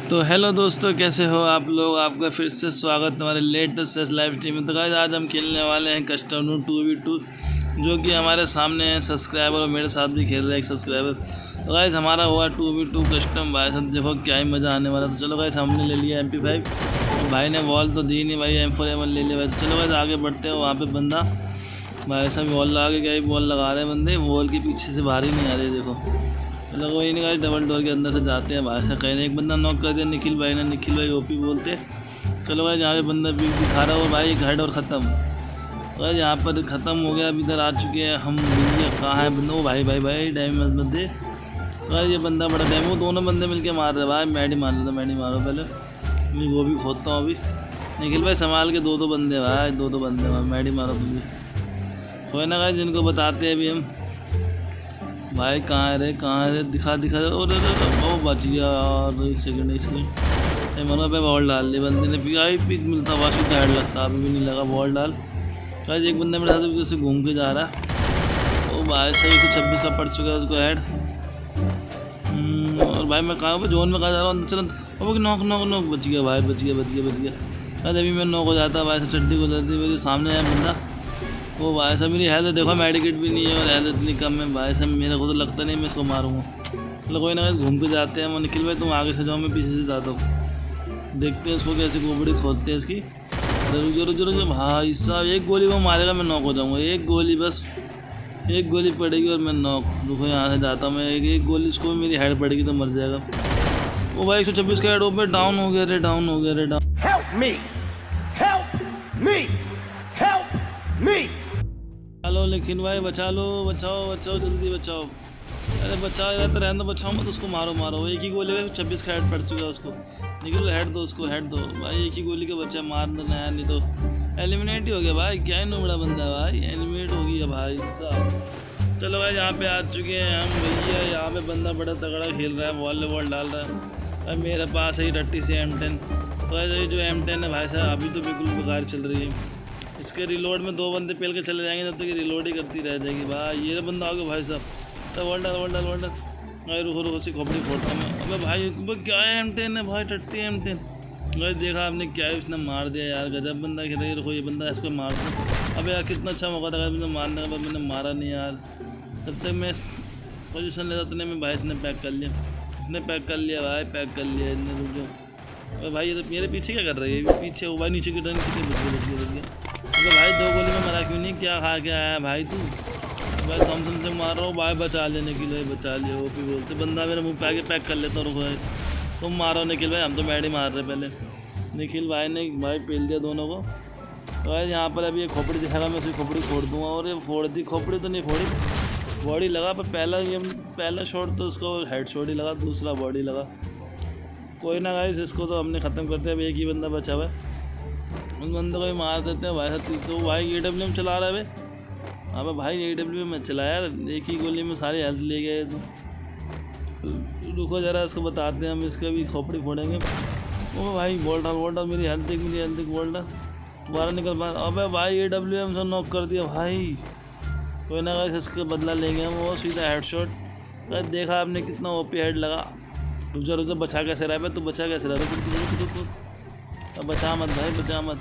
तो हेलो दोस्तों, कैसे हो आप लोग। आपका फिर से स्वागत हमारे लेटेस्ट लाइव स्ट्रीम में। तो गाइस आज हम खेलने वाले हैं कस्टम 2v2, जो कि हमारे सामने है सब्सक्राइबर और मेरे साथ भी खेल रहे हैं एक सब्सक्राइबर। तो गाइस हमारा हुआ 2v2 कस्टम भाई साहब, देखो क्या ही मज़ा आने वाला। तो चलो गाइस हमने ले लिया MP5, तो भाई ने वॉल तो दी नहीं, भाई M4A1 ले लिया भाई। तो चलो गाइस आगे बढ़ते हैं। वहाँ पर बंदा भाई साहब वॉल लगा के क्या ही बॉल लगा रहे हैं बंदे, वॉल के पीछे से बाहर ही नहीं आ रहे। देखो चलो कोई नहीं गाइस, डबल डोर के अंदर से जाते हैं भाई साहब। कहीं एक बंदा नॉक कर दिया निखिल भाई ने, निखिल भाई ओपी बोलते। चलो भाई यहाँ पे बंदा भी दिखा रहा हो भाई, हेड और ख़त्म भाई, यहाँ पर ख़त्म हो गया। अब इधर आ चुके हैं हम। कहाँ है बंदा? वो भाई भाई भाई डैमेज मत दे भाई, ये बंदा बड़ा डैमेज। वो दोनों बंदे मिलके मार रहे भाई। मैडी मार लो, मैडी मारो पहले, मैं वो भी खोदता हूँ अभी। निखिल भाई संभाल के, दो बंदे भाई, दो बंदे भाई, मैडी मारो तुम भी। कोई ना गाइस जिनको बताते हैं अभी हम। भाई कहाँ है रे, कहाँ है रे, दिखा और वो बच गया। और एक सेकंड मनो पे बॉल डाल दी बंदे ने। पिक मिलता वाशी का हेड लगता, अभी भी नहीं लगा बॉल डाल। भाई एक बंदे मेरे साथ से घूम के जा रहा है। वो भाई सही 126 का पड़ चुका है उसको हेड। और भाई मैं कहाँ पर जोन में कहाँ जा रहा हूँ। चलो अब नॉक नॉक नॉक, बच गया भाई, बच गया। अभी मैं नॉक हो जाता भाई से, चड्डी को जाती मेरे सामने है बंदा। वो भाई साहब मेरी हेल्थ देखो, मेडिकेट भी नहीं है और हेल्थ इतनी कम है भाई साहब। मेरे को तो लगता नहीं मैं इसको मारूंगा। चलो कोई ना, घूम के जाते हैं। वो निखिल भाई तुम आगे से जाओ, मैं पीछे से जाता हूँ। देखते हैं इसको कैसे खोपड़ी खोदते हैं इसकी। रुको भाई साहब, एक गोली वो मारेगा मैं नॉक हो जाऊँगा। एक गोली बस, एक गोली पड़ेगी और मैं नॉक। रुको यहाँ से जाता हूँ मैं, एक गोली इसको मेरी हेड पड़ेगी तो मर जाएगा। वो भाई 126 का हेड वो पे डाउन हो गया रे, डाउन हो गया रे, डाउन। हेलो लेकिन भाई बचा लो, बचाओ जल्दी बचाओ। अरे बचाओ यार, तो रहने दो, बचाओ मत उसको, मारो। एक ही गोली में 26 का हेड पड़ चुका है उसको। निकलो हेड दो उसको, हेड दो भाई। एक ही गोली का बच्चा मार दो नया, नहीं तो एलिमिनेट ही हो गया भाई। क्या ही नोबड़ा बंदा है भाई, एलिमिनेट हो गया भाई साहब। चलो भाई यहाँ पे आ चुके हैं हम भैया। यहाँ पे बंदा बड़ा तगड़ा खेल रहा है, वॉल डाल रहा है भाई। मेरे पास है 30 से M10। तो ये जो M10 है भाई साहब अभी तो बिल्कुल बेकार चल रही है। इसके रिलोड में 2 बंदे पेल के चले जाएंगे, तब तक ये रिलोड ही करती रह जाएगी भाई। ये बंदा आ गया भाई साहब, तो वॉल डाल भाई। रुको सी खोपड़ी फोड़ता मैं। अबे भाई क्या है, M10 है भाई, 30 M10 भाई। देखा आपने क्या है, उसने मार दिया यार, गजब बंदा खेल रहा है। रुको ये बंदा इसको मार दो। अबे यार कितना अच्छा मौका था मुझे मारने का, मैंने मारा नहीं यार। तब तक मैं पोजीशन लेता तो मैं भाई इसने पैक कर लिया, भाई पैक कर लिया इतने। रुक जाओ अरे भाई, ये तो मेरे पीछे क्या कर रही है, पीछे वो भाई नीचे की टर्न कितनी बच गया। तो भाई 2 गोली में मरा क्यों नहीं, क्या खा के आया भाई तू। भाई थॉमसन से मार रहा हूँ भाई, बचा लेने के लिए, बचा लिया। वो भी बोलते बंदा मेरे मुंह पे आके पैक कर लेता हूँ। रुको तुम मारो निखिल भाई, हम तो मैडी मार रहे पहले। निखिल भाई ने भाई पेल दिया दोनों को। तो भाई यहाँ पर अभी ये खोपड़ी दिखाएगा, मैं उसी खोपड़ी फोड़ दूँगा। और ये फोड़ दी खोपड़ी, तो नहीं फोड़ी, बॉडी लगा। पर पहला शॉट तो उसको हेड शॉट ही लगा, दूसरा बॉडी लगा। कोई ना गाइस, इसको तो हमने ख़त्म करते हैं। अभी एक ही बंदा बचा हुआ है, उन बंदों को ही मार देते हैं भाई साहब। तो भाई AWM चला रहा है भाई। हाँ भाई AWM में चलाया, एक ही गोली में सारी हेल्थ ले गए। तो रुको ज़रा इसको बताते हैं हम, इसका भी खोपड़ी फोड़ेंगे। ओ भाई बॉल डाल, मेरी हेल्थ देख, बॉल डाल, दोबारा निकल बाहर। अबे भाई AWM से नॉक कर दिया भाई। कोई ना गाइस, इसका बदला लेंगे हम। वो सीधा हेड शॉट। देखा आपने कितना OP हेड लगा। रुक जा, बचा कैसे रहा है तू, बचा कैसे रहा है। अब बचा मत भाई, बचा मत।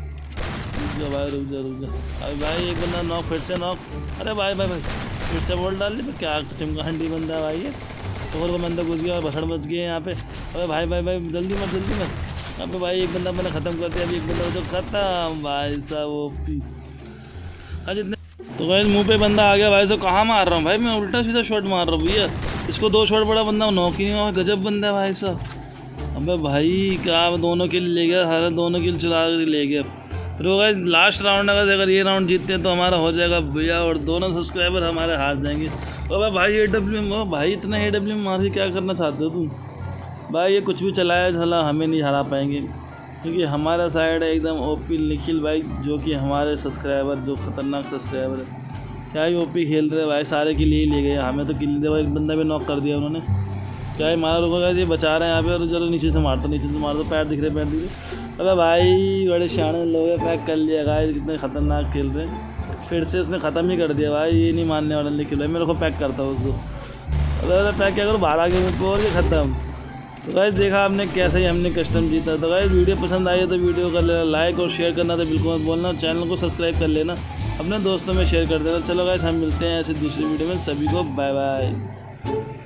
रुक जा अरे भाई, एक बंदा नॉक, फिर से नॉक। अरे भाई फिर से बॉल डाल ली। क्या चिमका हंडी बंदा है भाई ये। तो और बंदा घुस गया, भसड़ मच गए यहाँ पे। अरे भाई जल्दी मत। अब भाई एक बंदा मैंने ख़त्म कर दिया। अभी एक बंदा तो ख़त्म भाई साहब। OP जितने तो भाई मुँह पे बंदा आ गया भाई। तो कहाँ मार रहा हूँ भाई, मैं उल्टा सीधा शॉट मार रहा हूँ भैया। इसको 2 शॉट बड़ा बंदा नॉक ही नहीं हुआ, गजब बंदा है भाई साहब। अबे भाई क्या दोनों किल ले गया, सारे दोनों किल चला कर ले गया। फिर वो गाइस लास्ट राउंड अगर ये राउंड जीतते हैं तो हमारा हो जाएगा भैया, और दोनों सब्सक्राइबर हमारे हार जाएंगे। अबे भाई AWM, भाई इतना AWM मार के क्या करना चाहते हो तुम भाई। ये कुछ भी चलाया चला, हमें नहीं हरा पाएंगे, क्योंकि हमारा साइड है एकदम OP निखिल भाई, जो कि हमारे सब्सक्राइबर, जो ख़तरनाक सब्सक्राइबर है। क्या ही OP खेल रहे भाई, सारे के लिए ले गए। हमें तो किल दे, एक बंदा भी नॉक कर दिया उन्होंने। क्या ही मारा। रुको ये बचा रहे हैं यहाँ पे। और चलो नीचे से मार दो, पैर दिख रहे। अबे भाई बड़े शाने लोग हैं, पैक कर लिया गाइस। कितने ख़तरनाक खेल रहे हैं। फिर से उसने ख़त्म ही कर दिया भाई, ये नहीं मानने वाला निखिल भाई। मेरे को पैक करता हूँ उसको। अरे पैक क्या करो, बाहर आ गए मुझको और ये ख़त्म। तो गाइस देखा आपने कैसे ही हमने कस्टम जीता। तो गाइस वीडियो पसंद आई है तो वीडियो कर लेना लाइक और शेयर करना तो बिल्कुल मत बोलना। चैनल को सब्सक्राइब कर लेना, अपने दोस्तों में शेयर कर देना। चलो गाइस हम मिलते हैं ऐसे दूसरी वीडियो में, सभी को बाय बाय।